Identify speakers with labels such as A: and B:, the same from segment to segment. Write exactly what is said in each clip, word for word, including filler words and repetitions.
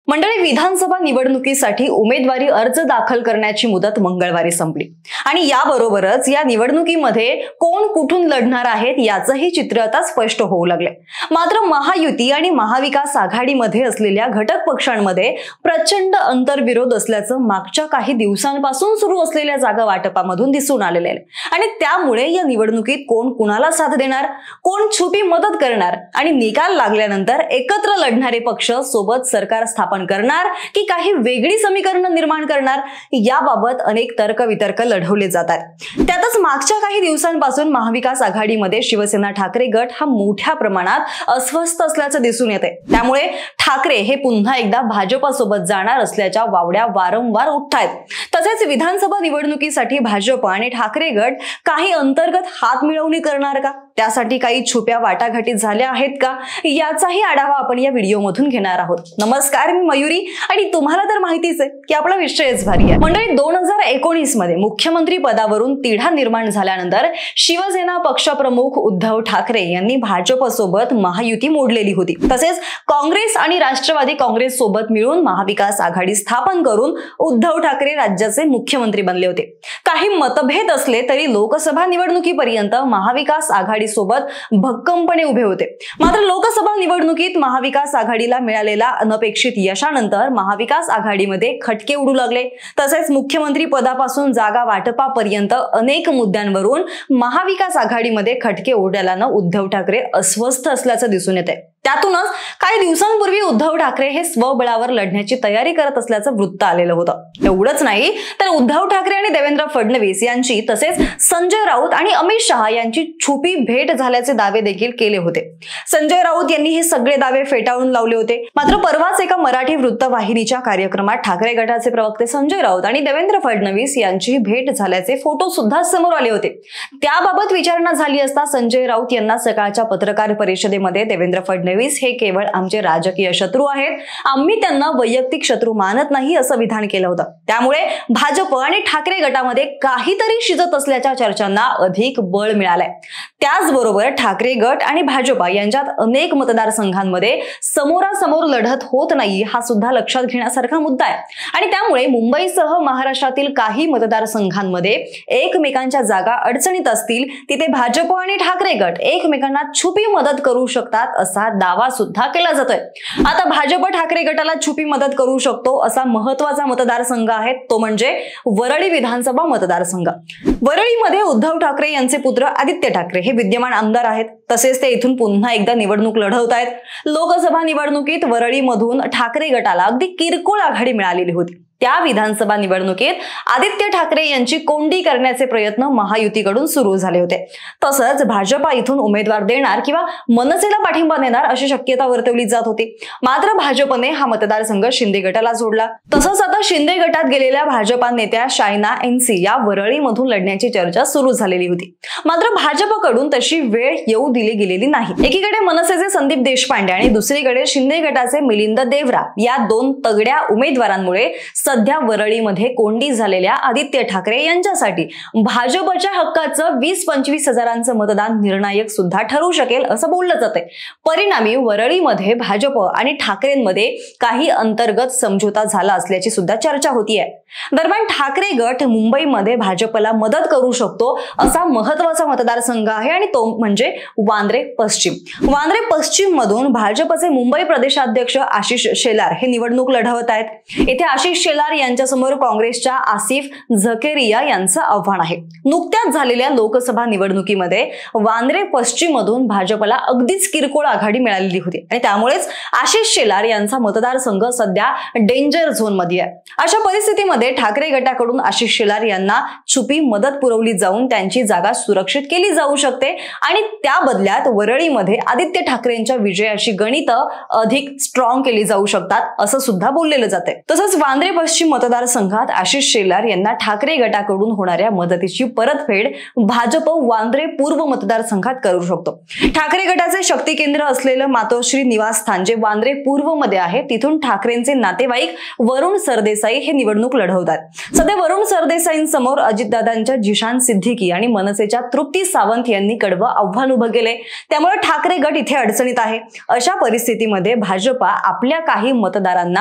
A: मंडळी, विधानसभा निवडणुकीसाठी उमेदवारी अर्ज दाखल करण्याची मुदत मंगळवारी संपली आणि याबरोबरच या निवडणुकीमध्ये कोण कुठून लढणार आहेत याचंही चित्र आता स्पष्ट होऊ लागले। मात्र महायुती आणि महाविकास आघाडीमध्ये असलेल्या घटक पक्षांमध्ये प्रचंड अंतर्विरोध असल्याचं मागच्या काही दिवसांपासून सुरू असलेल्या जागा वाटपामधून दिसून आलेले आहे आणि त्यामुळे या निवडणुकीत कोण कुणाला साथ देणार, कोण छुपी मदत करणार आणि निकाल लागल्यानंतर एकत्र लढणारे पक्ष सोबत सरकार स्थापन करणार की काही वेगळी समीकरण निर्माण करणार याबाबत अनेक तर्कवितर्क लढवले जातात। त्यातच मागच्या काही दिवसांपासून महाविकास आघाडीमध्ये शिवसेना ठाकरे गट हा मोठ्या प्रमाणात अस्वस्थ असल्याचं दिसून येते। त्यामुळे ठाकरे हे पुन्हा एकदा भाजपसोबत जाणार असल्याच्या वावड्या वारंवार उठतायत। तसेच विधानसभा निवडणुकीसाठी भाजप आणि ठाकरे गट काही अंतर्गत हात मिळवणी करणार का, त्यासाठी काही छुप्या वाटाघाटी झाल्या आहेत का, याचाही आढावा आपण या व्हिडिओमधून घेणार आहोत। नमस्कार, मी मयुरी आणि तुम्हाला तर माहितीच आहे की आपला विषयच भारी आहे। मंडळी, दोन हजार एकोणीस मध्ये मुख्यमंत्री पदावरून तिढा निर्माण झाल्यानंतर शिवसेना पक्षप्रमुख उद्धव ठाकरे यांनी भाजपसोबत महायुती मोडलेली होती। तसेच काँग्रेस आणि राष्ट्रवादी काँग्रेस सोबत मिळून महाविकास आघाडी स्थापन करून उद्धव ठाकरे राज्याचे मुख्यमंत्री बनले होते। काही मतभेद असले तरी लोकसभा निवडणुकीपर्यंत महाविकास आघाडी सोबत भक्कमपणे उभे होते। मात्र लोकसभा निवडणुकीत महाविकास आघाडीला मिळालेला अनपेक्षित यशानंतर महाविकास आघाडीमध्ये खटके उडू लागले। तसेच मुख्यमंत्री पदापासून जागा वाटपापर्यंत अनेक मुद्द्यांवरून महाविकास आघाडीमध्ये खटके उडाल्यानं उद्धव ठाकरे अस्वस्थ असल्याचं दिसून येते। त्यातूनच काही दिवसांपूर्वी उद्धव ठाकरे हे स्वबळावर लढण्याची तयारी करत असल्याचं वृत्त आलेलं होतं। एवढंच नाही तर उद्धव ठाकरे आणि देवेंद्र फडणवीस यांची तसेच संजय राऊत आणि अमित शहा यांची छुपी भेट झाल्याचे दावे देखील केले होते। संजय राऊत यांनी हे सगळे दावे फेटाळून लावले होते। मात्र परवाच एका मराठी वृत्तवाहिनीच्या कार्यक्रमात ठाकरे गटाचे प्रवक्ते संजय राऊत आणि देवेंद्र फडणवीस यांची भेट झाल्याचे फोटो सुद्धा समोर आले होते। त्याबाबत विचारणा झाली असता संजय राऊत यांना सकाळच्या पत्रकार परिषदेमध्ये देवेंद्र फडणवीस हे केवळ आमचे राजकीय शत्रू आहेत, आम्ही त्यांना वैयक्तिक शत्रू मानत नाही असं विधान केलं होतं। त्यामुळे भाजप आणि ठाकरे गटामध्ये काहीतरी शिजत असल्याच्या चर्चांना अधिक बळ मिळालंय। त्याचबरोबर ठाकरे गट आणि भाजप यांच्यात अनेक मतदारसंघांमध्ये समोरासमोर लढत होत नाही हा सुद्धा लक्षात घेण्यासारखा मुद्दा आहे आणि त्यामुळे मुंबईसह महाराष्ट्रातील काही मतदारसंघांमध्ये एकमेकांच्या जागा अडचणीत असतील तिथे भाजप आणि ठाकरे गट एकमेकांना छुपी मदत करू शकतात असा दावा सुद्धा केला जातोय। आता भाजप ठाकरे गटाला छुपी मदत करू शकतो असा महत्वाचा मतदारसंघ आहे तो म्हणजे वरळी विधानसभा मतदारसंघ। वरळीमध्ये उद्धव ठाकरे यांचे पुत्र आदित्य ठाकरे हे विद्यमान आमदार आहेत। तसेच ते इथून पुन्हा एकदा निवडणूक लढवत आहेत। लोकसभा निवडणुकीत वरळीमधून ठाकरे गटाला अगदी किरकोळ आघाडी मिळालेली होती। त्या विधानसभा निवडणुकीत आदित्य ठाकरे यांची कोंडी करण्याचे प्रयत्न महायुतीकडून सुरू झाले होते। तसंच भाजपा इथून उमेदवार देणार किंवा मनसेला पाठिंबा देणार अशी शक्यता वर्तवली जात होती। मात्र भाजपने हा मतदारसंघ शिंदे गटाला जोडला। तसंच आता शिंदे गटात गेलेल्या भाजपा नेत्या शायना एनसी या वरळीमधून लढण्याची चर्चा सुरू झालेली होती। मात्र भाजपकडून तशी वेळ येऊ दिली गेलेली नाही। एकीकडे मनसेचे संदीप देशपांडे आणि दुसरीकडे शिंदे गटाचे मिलिंद देवरा या दोन तगड्या उमेदवारांमुळे सध्या वरळीमध्ये कोंडी झालेल्या आदित्य ठाकरे यांच्यासाठी भाजपच्या हक्काचं वीस पंचवीस हजारांचं मतदान निर्णायक सुद्धा ठरू शकेल असं बोललं जातंय। परिणामी वरळीमध्ये भाजप आणि ठाकरेंमध्ये काही अंतर्गत समझोता झाला असल्याची सुद्धा चर्चा होतीये। दरम्यान ठाकरे गट मुंबईमध्ये भाजपला मदत करू शकतो असा महत्वाचा मतदारसंघ आहे आणि तो म्हणजे वांद्रे पश्चिम। वांद्रे पश्चिम मधून भाजपचे मुंबई प्रदेशाध्यक्ष आशिष शेलार हे निवडणूक लढवत आहेत। येथे आशिष शेलार यांच्यासमोर काँग्रेसच्या आसिफ झकेरिया यांचं आव्हान आहे। नुकत्याच झालेल्या लोकसभा निवडणुकीमध्ये वांद्रे पश्चिम मधून भाजपला अगदीच किरकोळ आघाडी मिळालेली होती आणि त्यामुळेच आशिष शेलार यांचा मतदारसंघ सध्या डेंजर झोन मध्ये आहे। अशा परिस्थितीमध्ये ठाकरे गटाकडून आशिष शेलार यांना छुपी मदत पुरवली जाऊन त्यांची जागा सुरक्षित केली जाऊ शकते आणि त्या बदल्यात वरळीमध्ये आदित्य ठाकरेंच्या विजयाची गणितं अधिक स्ट्रॉंग केली जाऊ शकतात असं सुद्धा बोललेलं जाते। तसंच वांद्रे पश्चिम मतदारसंघात आशिष शेलार यांना ठाकरे गटाकडून होणाऱ्या मदतीची परतफेड भाजप वांद्रे पूर्व मतदारसंघात करू शकतो। ठाकरे गटाचे शक्ती केंद्र असलेलं मातोश्री निवासस्थान जे वांद्रे पूर्व मध्ये आहे तिथून ठाकरेंचे नातेवाईक वरुण सरदेसाई हे निवडणूक लढवतात। सध्या वरुण सरदेसाईंसमोर अजितदादांच्या जिशान सिद्दीकी आणि मनसेच्या तृप्ती सावंत यांनी कडवं आव्हान उभं केले। त्यामुळे ठाकरे गट इथे अडचणीत आहे। अशा परिस्थितीमध्ये भाजपा आपल्या काही मतदारांना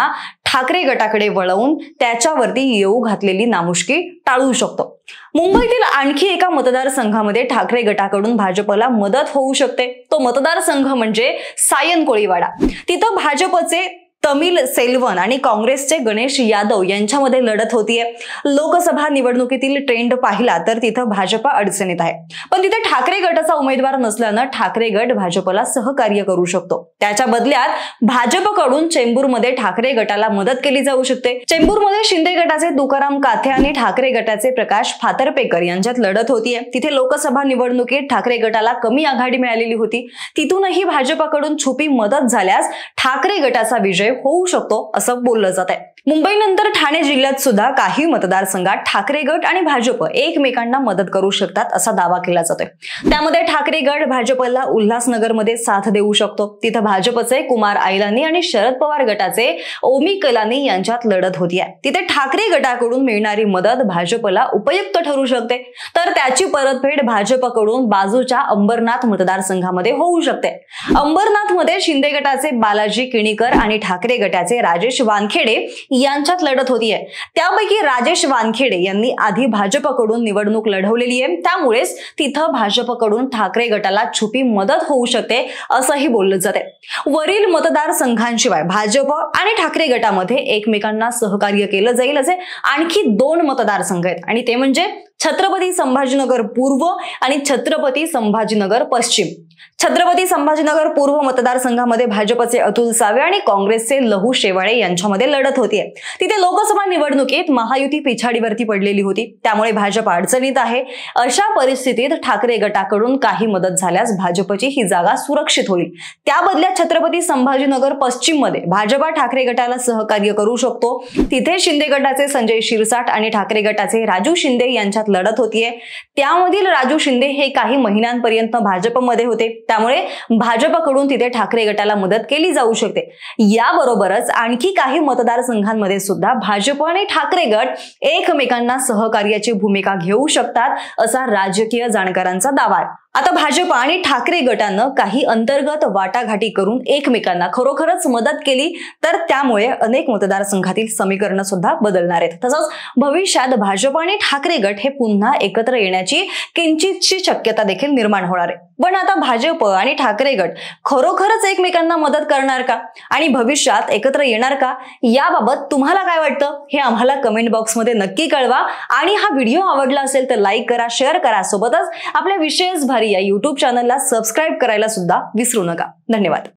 A: ठाकरे गटाकडे वळवून त्याच्यावरती येऊ घातलेली नामुष्की टाळू शकतो। मुंबईतील आणखी एका मतदारसंघामध्ये ठाकरे गटाकडून भाजपला मदत होऊ शकते। तो मतदारसंघ म्हणजे सायन कोळीवाडा। तिथं भाजपचे तमिल सेल्वन आणि काँग्रेसचे गणेश यादव यांच्यामध्ये लढत होतीये। लोकसभा निवडणुकीतील ट्रेंड पाहिला तर तिथं भाजप अडचणीत आहे, पण तिथे ठाकरे गटाचा उमेदवार नसल्यानं ठाकरे गट भाजपला सहकार्य करू शकतो। त्याच्या बदल्यात भाजपकडून चेंबूरमध्ये ठाकरे गटाला मदत केली जाऊ शकते। चेंबूरमध्ये शिंदे गटाचे तुकाराम काथे आणि ठाकरे गटाचे प्रकाश फातर्पेकर यांच्यात लढत होतीये। तिथे लोकसभा निवडणुकीत ठाकरे गटाला कमी आघाडी मिळालेली होती। तिथूनही भाजपकडून छुपी मदत झाल्यास ठाकरे गटाचा विजय होऊ शकतो असं बोललं जात आहे। मुंबईनंतर ठाणे जिल्ह्यात सुद्धा काही मतदारसंघात ठाकरे गट आणि भाजप एकमेकांना मदत करू शकतात असा दावा केला जातोय। त्यामध्ये ठाकरे गट भाजपला उल्हासनगरमध्ये साथ देऊ शकतो। तिथे भाजपचे कुमार आयलानी आणि शरद पवार गटाचे ओमी कलानी यांच्यात लढत होती आहे। तिथे ठाकरे गटाकडून मिळणारी मदत भाजपला उपयुक्त ठरू शकते, तर त्याची परतफेड भाजपकडून बाजूच्या अंबरनाथ मतदारसंघामध्ये होऊ शकते। अंबरनाथमध्ये शिंदे गटाचे बालाजी किणीकर आणि ठाकरे गटाचे राजेश वानखेडे यांच्यात लढत होतीये। त्यापैकी राजेश वानखेडे यांनी आधी भाजपकडून निवडणूक लढवलेली आहे, त्यामुळेच तिथं भाजपकडून ठाकरे गटाला छुपी मदत होऊ शकते असंही बोललं जाते। वरील मतदारसंघांशिवाय भाजप आणि ठाकरे गटामध्ये एकमेकांना सहकार्य केलं जाईल असे आणखी दोन मतदारसंघ आहेत, आणि ते म्हणजे छत्रपती संभाजीनगर पूर्व आणि छत्रपती संभाजीनगर पश्चिम। छत्रपती संभाजीनगर पूर्व मतदारसंघामध्ये भाजपचे अतुल सावे आणि काँग्रेसचे लहू शेवाळे यांच्यामध्ये लढत होतीये। तिथे लोकसभा निवडणुकीत महायुती पिछाडीवरती पडलेली होती, त्यामुळे भाजप अडचणीत आहे। अशा परिस्थितीत ठाकरे गटाकडून काही मदत झाल्यास भाजपची ही जागा सुरक्षित होईल। त्या बदल्यात छत्रपती संभाजीनगर पश्चिम मध्ये भाजप ठाकरे गटाला सहकार्य करू शकतो। तिथे शिंदे गटाचे संजय शिरसाट आणि ठाकरे गटाचे राजू शिंदे यांच्यात लढत होतीये। त्यामधील राजू शिंदे हे काही महिन्यांपर्यंत भाजपमध्ये होते, त्यामुळे भाजपकडून तिथे ठाकरे गटाला मदत केली जाऊ शकते। याबरोबरच आणखी काही मतदारसंघांमध्ये सुद्धा भाजप आणि ठाकरे गट एकमेकांना सहकार्याची भूमिका घेऊ शकतात असा राजकीय जाणकारांचा दावा आहे। आता भाजप आणि ठाकरे गटानं काही अंतर्गत वाटाघाटी करून एकमेकांना खरोखरच मदत केली तर त्यामुळे अनेक मतदारसंघातील समीकरण सुद्धा बदलणार आहेत। तसंच भविष्यात भाजप आणि ठाकरे गट हे पुन्हा एकत्र येण्याची किंचितशी शक्यता देखील निर्माण होणार आहे। पण आता भाजप आणि ठाकरे गट खरोखरच एकमेकांना मदत करणार का आणि भविष्यात एकत्र येणार का, याबाबत तुम्हाला काय वाटतं हे आम्हाला कमेंट बॉक्समध्ये नक्की कळवा। आणि हा व्हिडिओ आवडला असेल तर लाईक करा, शेअर करा, सोबतच आपल्या विशेष भारी या यूट्यूब चॅनलला सबस्क्राईब करायला सुद्धा विसरू नका। धन्यवाद।